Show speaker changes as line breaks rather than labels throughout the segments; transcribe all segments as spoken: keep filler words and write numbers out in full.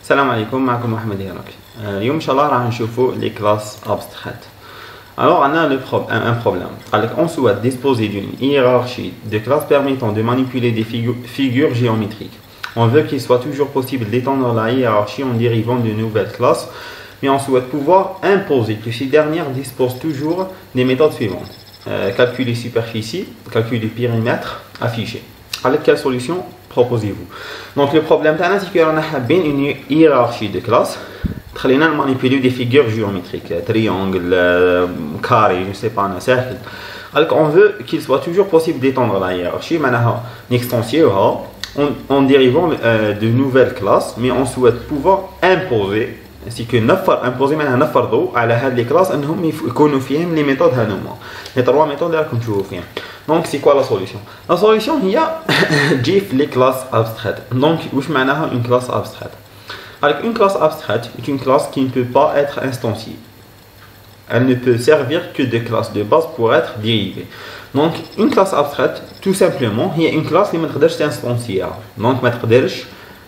السلام عليكم معكم محمد هراكلي. اليوم ان شاء الله راح نشوفوا les classes abstraites. Alors on a le pro un problème. On souhaite disposer d'une hiérarchie de classes permettant de manipuler des figures, figures géométriques. On veut qu'il soit toujours possible d'étendre la hiérarchie en dérivant de nouvelles classes, mais on souhaite pouvoir imposer que ces dernières disposent toujours des méthodes suivantes. Euh, calculer superficie, calculer périmètre, afficher. Avec quelle solution proposez-vous? Donc le problème c'est qu'on a bien une hiérarchie de classes. خلينا manipuler des figures géométriques, triangle, carré, je ne sais pas, un cercle. Alors on veut qu'il soit toujours possible d'étendre la hiérarchie, معناها نextensioها en, en dérivant euh, de nouvelles classes, mais on souhaite pouvoir imposer, c'est que نفر imposer معناها نفرضوا على هاد les classes انهم يكونوا فيهم les méthodes هذوما. Les trois méthodes راكم تشوفوا فيهم. Donc c'est quoi la solution? La solution هي تجي في les classes abstraites. Donc واش معناها une classe abstraite? Alors une classe abstraite est une classe qui ne peut pas être instanciée. Elle ne peut servir que de classe de base pour être dérivée. Donc une classe abstraite, tout simplement, هي une classe qui ما تقدرش تنستانسيها. Donc ما تقدرش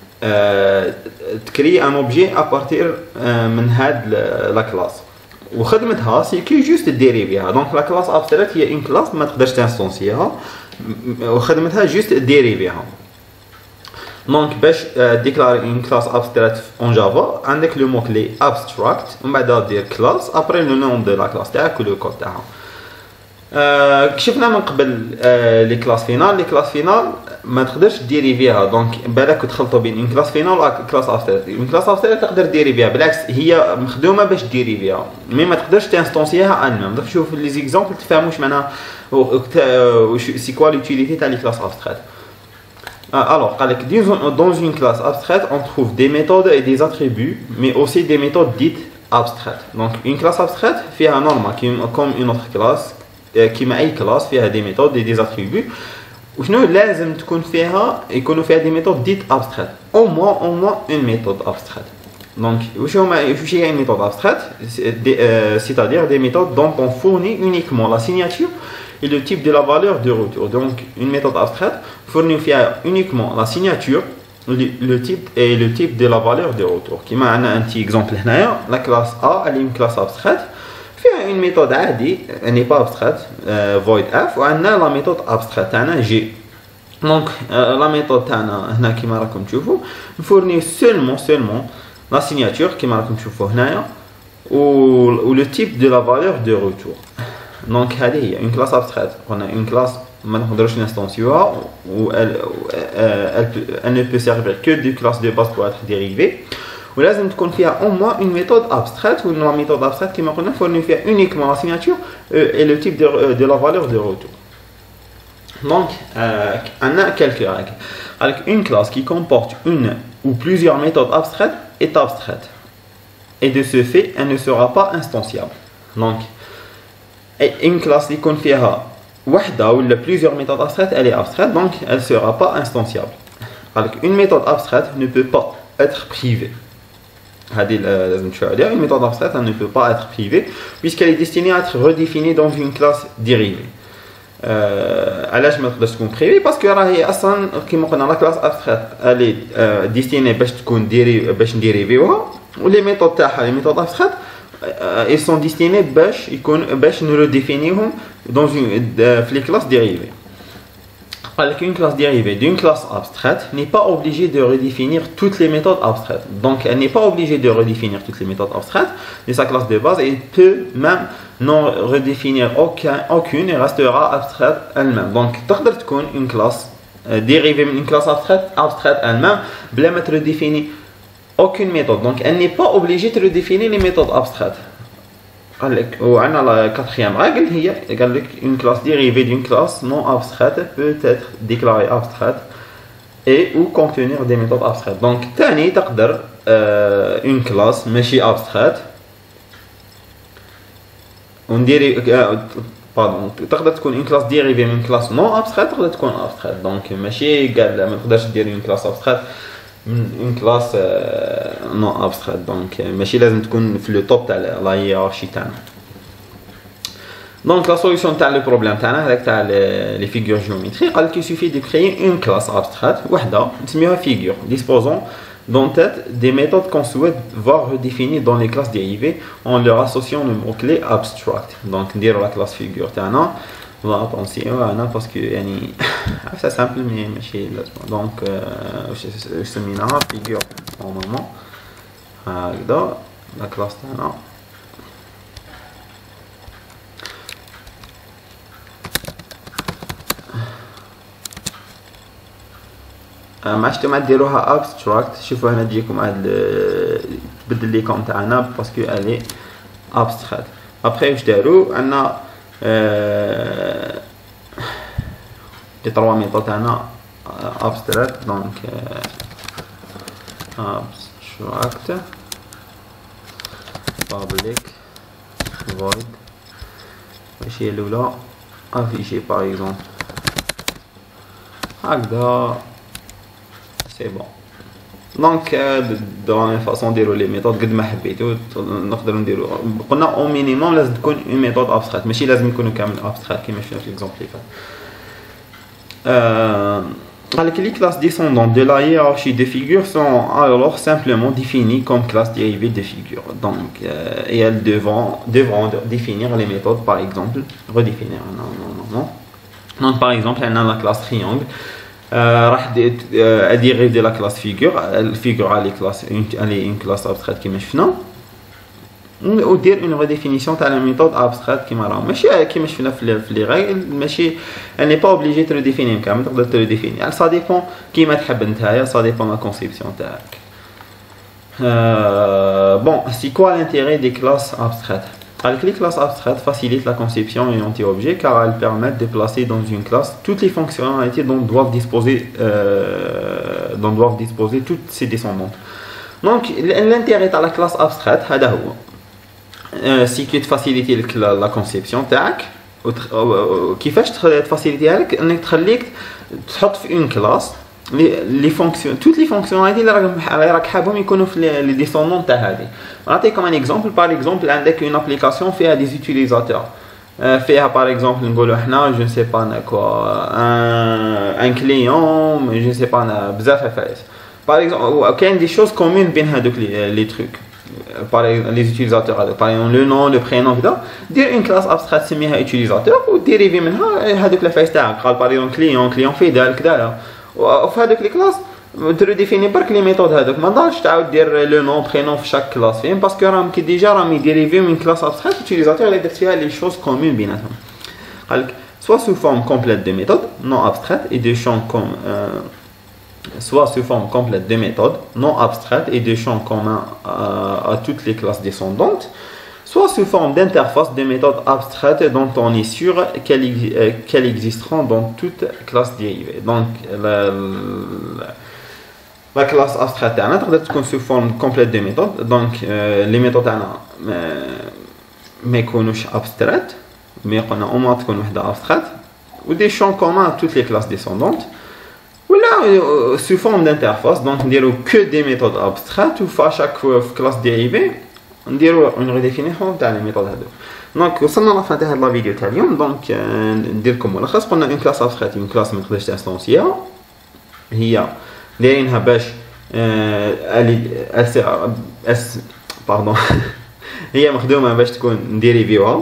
تكري un objet à partir من هاد la classe. وخدمتها c'est que juste dériver. Donc la classe abstraite هي une classe ما تقدرش تنستانسيها وخدمتها juste dériver. Donc, pour euh, déclarer une classe abstraite en Java, avec le mot-clé abstract, on va dire classe, après le nom de la classe, ou le code. كشفنا من قبل les classes finales, les classes finales ما تقدرش ديريفيها. دونك بالك تخلطوا بين une classe finale و classe abstraite. une classe abstraite تقدر ديريفيها، بالعكس هي مخدومه باش ديريفيها، مي ما تقدرش تانستانسيها ان ميم. دونك شوف لي زيكزامبل تفهموا واش معناها سي كوا l'utilité تاع les classes abstraites. Alors, dans une classe abstraite, on trouve des méthodes et des attributs, mais aussi des méthodes dites abstraites. Donc, une classe abstraite fait un norme comme une autre classe, qui m'a une classe fait des méthodes et des attributs. Nous, لازم تكون فيها يكونوا فيها des méthodes dites abstraites. Au moins, au moins une méthode abstraite. Donc, واش هي une méthode abstraite? C'est-à-dire des méthodes dont on fournit uniquement la signature et le type de la valeur de retour. Donc, une méthode abstraite fournit uniquement la signature, le, le type et le type de la valeur de retour. Qui m'a un petit exemple là. La classe A, elle est une classe abstraite. Fait une méthode عادي, elle n'est pas abstraite, euh, void f, ou on a la méthode abstraite, on G. Donc, euh, la méthode هنا كيما راكم تشوفوا fournit seulement seulement la signature كيما راكم تشوفوا هنايا ou, ou le type de la valeur de retour. Donc, هذه هي une classe abstraite. On a une classe ما نقدروش نستانسيوها ou elle, elle, elle ne peut servir que de classe de base pour être dérivée. ولازم تكون فيها au moins une méthode abstraite ou une méthode abstraite كما قلنا fournit فيها uniquement la signature et le type de, de la valeur de retour. Donc, euh, on a quelques règles. Avec une classe qui comporte une ou plusieurs méthodes abstraites est abstraite. Et de ce fait, elle ne sera pas instanciable. Donc, et une classe qui contient وحدة ou plusieurs méthodes abstraites, elle est abstraite, donc elle ne sera pas instanciable. Alors une méthode abstraite ne peut pas être privée. Une méthode abstraite elle ne peut pas être privée puisqu'elle est destinée à être redéfinie dans une classe dérivée. علاش ما تقدرش تكون privée؟ parce que راهي اصلا كيما قلنا la classe abstraite elle est destinée باش تكون ديري باش نديريفيوها، ولي ميثود تاعها les méthodes abstraites ils sont destinés باش يكون باش نرديفينيهم dans une les classes dérivées. Alors qu'une classe dérivée d'une classe abstraite n'est pas obligée de redéfinir toutes les méthodes abstraites. Donc elle n'est pas obligée de redéfinir toutes les méthodes abstraites de sa classe de base et peut même non redéfinir aucun, aucune et restera abstraite elle-même. Donc تقدر تكون une classe dérivée d'une classe abstraite abstraite elle-même بلا ما ترديفيني aucune méthode. Donc elle n'est pas obligée de redéfinir les méthodes abstraites. On a la quatrième règle, une classe dérivée d'une classe non abstraite peut être déclarée abstraite et ou contenir des méthodes abstraites. Donc تاني تقدر euh, une classe ماشي abstraite on dirait pardon تقدر تكون une classe dérivée من classe non abstraite تقدر تكون abstraite. Donc ماشي قال ما تقدرش دير une classe abstraite une classe euh, non abstraite. Donc ماشي لازم تكون في le top تاع la hiérarchie تاعنا. Donc la solution تاع le problème تاعنا هذاك تاع les figures géométriques قال qu'il suffit de créer une classe abstraite وحده نسميوها figure disposant d'en-tête des méthodes qu'on souhaite voir redéfinies dans les classes dérivées en leur associant le mot-clé abstract. Donc dire la classe figure تاعنا لا attention أنا parce que يعني c'est simple mais ماشي لازم. donc واش سميناها figure normalement هكذا la classe تاعنا. ما عادش ما ديروها abstract. شوفوا هنا تجيكم هاد تبدل ليكم تاعنا باسكو الي abstract. ابخي واش دارو عندنا لي تروا ميثود تاعنا abstract. دونك abstract public void واش هي الاولى affiché par exemple هكذا. c'est bon. donc de la même façon نديرو لي ميثود قد ما حبيتو نقدروا نديرو. قلنا او مينيموم لازم تكون اون ميثود ابستراكت ماشي لازم يكونوا كامل ابستراكت كيما شفنا في ليكزامبل اللي فات. قال لك les classes descendantes de la hiérarchie des figures sont alors simplement définies comme classes dérivées de figures. donc euh, et elles devront devront définir les méthodes par exemple redéfinir non non non non. donc par exemple on a la classe triangle راح اديريف دي لا كلاس فيغور. الفيغور على كلاس على اون كلاس ابستراكت كيما شفنا ودير اون ريديفينيسيون تاع لا ميثود ابستراكت كيما راه ماشي كيما شفنا في لي ريغل ماشي اني با اوبليجي تريديفيني كامل تقدر تريديفيني يعني سا ديبون كيما تحب نتايا سا ديبون لا كونسيبسيون تاعك. بون سي كوا l'intérêt des classes abstraites. Les classes abstraites facilitent la conception et anti-objet car elles permettent de placer dans une classe toutes les fonctionnalités dont doivent disposer, euh, dont doivent disposer toutes ses descendantes. Donc l'intérêt de la classe abstraite, c'est que de faciliter la, la conception. كيفاش تفاسيليتيها لك انك تخليك تحط في une classe لي فونكسيون توت لي فونكسيوناليتي اللي راك حابهم يكونوا في لي ديسوندون تاع هذه. نعطيكم ان اكزومبل. باغ اكزومبل عندك اون ابليكاسيون فيها دي زوتيليزاتور فيها باغ اكزومبل نقولوا حنا جو سي با انا كوا ان كليون جو سي با انا بزاف عفايس باغ اكزومبل كاين دي شوز كومون بين هذوك لي تروك باغ لي زوتيليزاتور هذوك باغ لو نون لو برينون كذا دير اون كلاس ابستراكت سميها يوتيليزاتور وديريفي منها هذوك العفايس تاعك. قال باغ كليون كليون فيدال كذا وفي هذوك لي كلاس تريديفيني برك لي ميثود هذوك ما تقدرش تعاود دير لو نون برينون في شاك كلاس فين باسكو راهم كي ديجا راهم يديريفيو من كلاس ابستراكت يوتيليزاتور اللي درت فيها لي شوز كومون بيناتهم. قالك soit sous forme complète de méthodes non abstraites et de champs comme euh, soit sous forme complète de méthodes non abstraites et de champs communs à, à toutes les classes descendantes, soit sous forme d'interfaces de méthodes abstraites dont on est sûr qu'elles qu'elles existeront dans toute classe dérivée. Donc la, la, la classe abstraite تاعنا تقدر تكون sous forme complète de méthodes. donc euh, les méthodes تاعنا ما يكونوش abstraites mais قلنا au moins تكون وحده abstraite ou des champs communs à toutes les classes descendantes ou là sous forme d'interface. donc نديرو que des méthodes abstraites ou à chaque classe dérivée نديرو اون ريديفينيسيون تاع لي ميثود هذوك. دونك وصلنا لافان تاع هاد لا فيديو تاع اليوم. دونك ندير لكم ملخص. قلنا اون كلاس ابستراكت اون كلاس ما تقدرش تانستونسيها هي دايرينها باش الي اس اس باردون هي مخدومه باش تكون نديريفيوها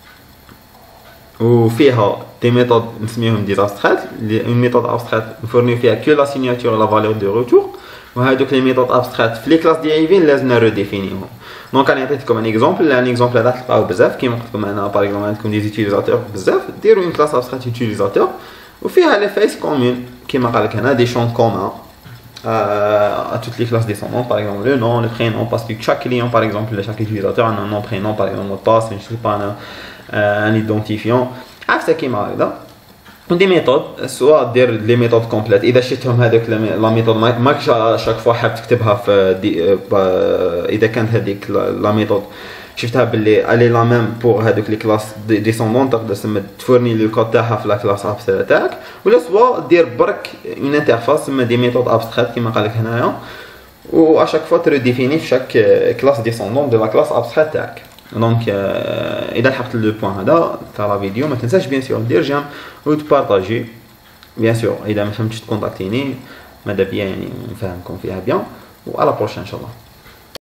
وفيها دي ميثود نسميهم دي ابستراكت. اون ميثود ابستراكت نفورنيو فيها كو لا سيغناتور لا فالور دو روتور وهذوك لي ميثود ابستراكت في لي كلاس ديريفي لازمنا ريديفينيهم. دونك انا عطيتكم ان اكزومبل. ان اكزومبل هذا تلقاوه بزاف كيما قلت لكم انا باغ اكزومبل عندكم دي يوتيليزاتور بزاف ديروا اون كلاس ابستراكت يوتيليزاتور وفيها لي فايس كومون كيما قال لك هنا دي شون كومون à toutes les classes descendantes, par exemple le nom, le prénom, parce que chaque client, par exemple, chaque utilisateur a un nom, prénom, par exemple, mot de passe, je sais pas, un, un identifiant. عارف ça كيما هكذا. des méthodes soit dire les méthodes complètes اذا شفتهم هذوك لا ميثود ماكش شاك فوا حاب تكتبها في دي اذا كانت هذيك لا ميثود شفتها باللي الي لا ميم بور هذوك لي كلاس ديسوندون تقدر تسمى تفورني لو كود تاعها في لا كلاس ابستراكت تاعك ولا سوا دير برك اون انترفاس تسمى دي ميثود ابستراكت كيما قال لك هنايا و اشاك فوا تريديفيني في شاك كلاس ديسوندون دو لا كلاس ابستراكت تاعك. دونك اذا لحقت لو بوين هذا تاع لا فيديو ما تنساش بيان سور دير جيم و تبارطاجي بيان سور اذا ما فهمتش تكونتاكتيني ماذا بيا يعني نفهمكم فيها بيان و على بروشين ان شاء الله.